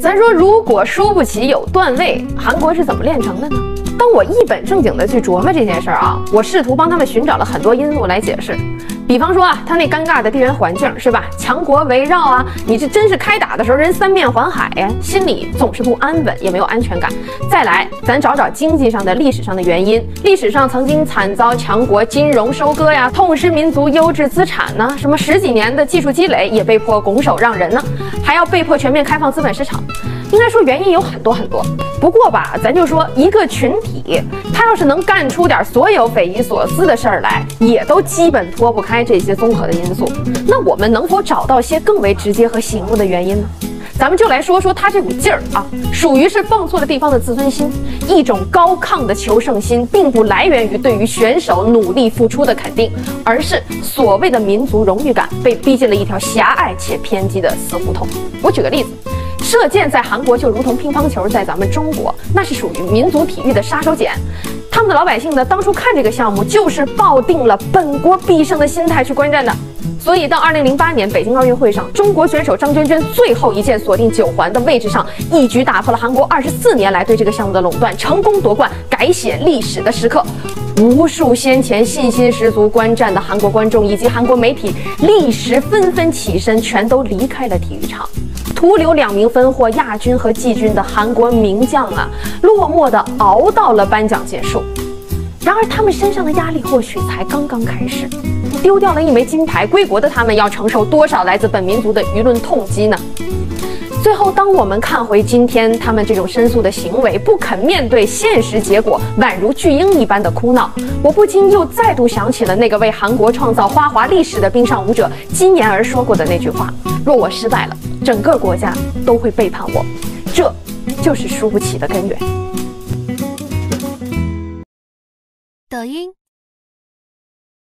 咱说，如果输不起有段位，韩国是怎么炼成的呢？当我一本正经的去琢磨这件事儿啊，我试图帮他们寻找了很多因素来解释。比方说啊，他那尴尬的地缘环境是吧？强国围绕啊，你这真是开打的时候人三面环海呀，心里总是不安稳，也没有安全感。再来，咱找找经济上的历史上的原因，历史上曾经惨遭强国金融收割呀，痛失民族优质资产呢，什么10几年的技术积累也被迫拱手让人呢，还要被迫全面开放资本市场。应该说原因有很多很多，不过吧，咱就说一个群体，他要是能干出点所有匪夷所思的事儿来，也都基本脱不开这些综合的因素。那我们能否找到些更为直接和醒目的原因呢？咱们就来说说他这股劲儿啊，属于是放错了地方的自尊心，一种高亢的求胜心，并不来源于对于选手努力付出的肯定，而是所谓的民族荣誉感被逼进了一条狭隘且偏激的死胡同。我举个例子。射箭在韩国就如同乒乓球在咱们中国，那是属于民族体育的杀手锏。他们的老百姓呢，当初看这个项目就是抱定了本国必胜的心态去观战的。所以到2008年北京奥运会上，中国选手张娟娟最后一箭锁定9环的位置上，一举打破了韩国24年来对这个项目的垄断，成功夺冠，改写历史的时刻。无数先前信心十足观战的韩国观众以及韩国媒体，立时纷纷起身，全都离开了体育场。徒留2名分获亚军和季军的韩国名将啊，落寞地熬到了颁奖结束。然而他们身上的压力或许才刚刚开始，丢掉了1枚金牌，归国的他们要承受多少来自本民族的舆论痛击呢？最后，当我们看回今天他们这种申诉的行为，不肯面对现实结果，宛如巨婴一般的哭闹，我不禁又再度想起了那个为韩国创造花滑历史的冰上舞者金妍儿说过的那句话：若我失败了，整个国家都会背叛我，这就是输不起的根源。 抖音。